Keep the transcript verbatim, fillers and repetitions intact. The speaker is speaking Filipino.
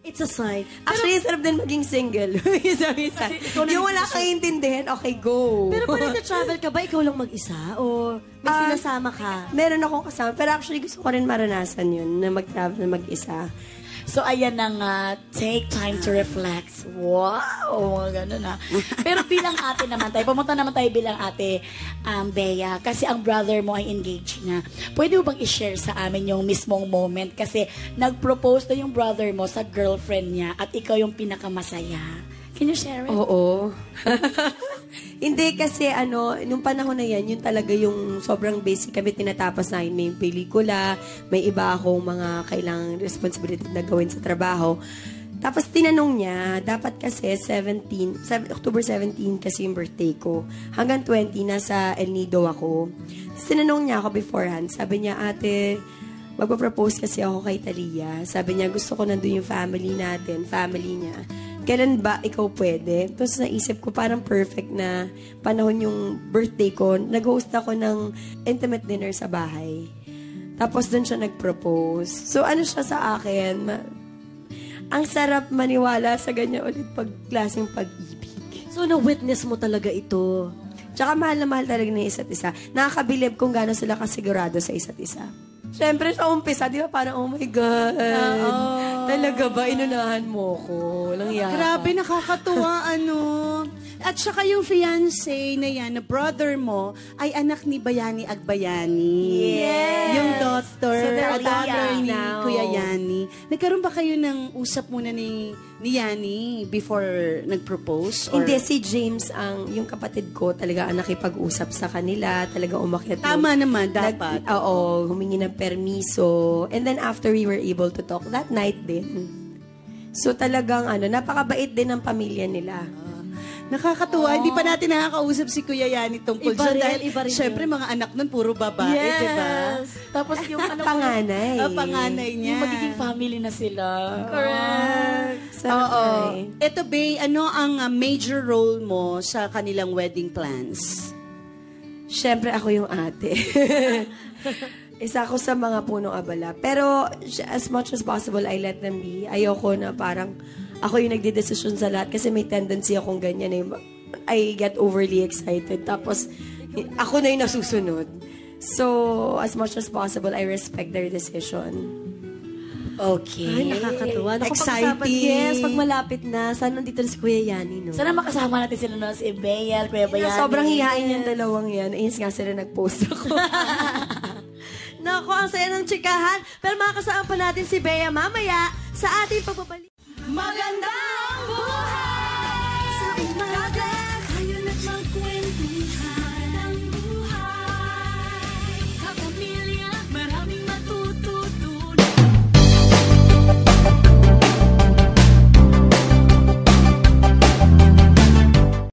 It's a sign. Actually, sarap din maging single. Isa-isa. Yung wala kang intindihan, okay, go. Pero pag nag-travel ka ba, ikaw lang mag-isa? O may uh, sinasama ka? Meron akong kasama. Pero actually, gusto ko rin maranasan yun, na mag-travel na mag-isa. So, ayan na nga, take time to reflect. Wow! Gano'n na. Pero bilang ate naman tayo, pumunta naman tayo bilang ate um, Bea, kasi ang brother mo ay engaged na. Pwede mo bang i-share sa amin yung mismong moment? Kasi nag-propose na yung brother mo sa girlfriend niya at ikaw yung pinakamasaya. Can you share it? Oo. Hindi kasi ano, nung panahon na yan, yun talaga yung sobrang basic kami tinatapos na may pelikula, may iba akong mga kailangang responsibility na gawin sa trabaho. Tapos tinanong niya, dapat kasi seventeenth, October seventeenth kasi yung birthday ko. Hanggang twenty, nasa El Nido ako. Tapos tinanong niya ako beforehand, sabi niya, ate, magpa-propose kasi ako kay Talia. Sabi niya, gusto ko nandun yung family natin, family niya. Kailan ba ikaw pwede? Tapos naisip ko, parang perfect na panahon yung birthday ko. Nag-host ako ng intimate dinner sa bahay. Tapos doon siya nag-propose. So ano siya sa akin? Ma- ang sarap maniwala sa ganyan ulit pag klaseng pag-ibig. So na-witness mo talaga ito? Tsaka mahal na mahal talaga ng isa't isa. Nakakabilib kung gano'n sila kasigurado sa isa't isa. Siyempre, sa umpisa, di ba, parang, oh my God. Uh, Talaga ba, inunahan mo ko? Walang yaka. Grabe, nakakatuwa, ano. At saka yung fiancé na yan, na brother mo, ay anak ni Bayani Agbayani. Yes! Yung daughter, So, at daughter ni now. Kuya Yani. Nagkaroon ba kayo ng usap muna ni, ni Yani before nag-propose? Or? Hindi, si James, ang yung kapatid ko, talaga ang nakipag-usap sa kanila, talaga umakyat. Tama naman, dapat. Nag, oo, humingi ng permiso. And then after we were able to talk, that night din. So talagang, ano, napakabait din ng pamilya nila. Nakakatuwa. Oh. Hindi pa natin nakakausap si Kuya Yani tungkol iba dyan. rin, Dahil, iba rin syempre, yun. mga anak nun, puro babae, yes. diba? Tapos yung ano, panganay. Ah, panganay niya. Yung magiging family na sila. Correct. Oo. Ito, Bea, ano ang uh, major role mo sa kanilang wedding plans? Siyempre, ako yung ate. Isa ako sa mga punong abala. Pero, as much as possible, I let them be. Ayoko na parang ako yung nagdidesisyon sa lahat kasi may tendency akong ganyan eh. I get overly excited. Tapos, ako na yung nasusunod. So, as much as possible, I respect their decision. Ay, Okay. nakakatuwa. Naku, Exciting. pag-usapan, yes, pag malapit na, sana nandito na si Kuya Yani, no? Sana makasama natin sila no, si Bea, Kuya Bayani. Sobrang hihain yung dalawang yan. Ayun nga sila nag-post ako. Naku, ang saya ng tsikahan. Pero makakasama pa natin si Bea mamaya sa ating pagbabalik. Magandang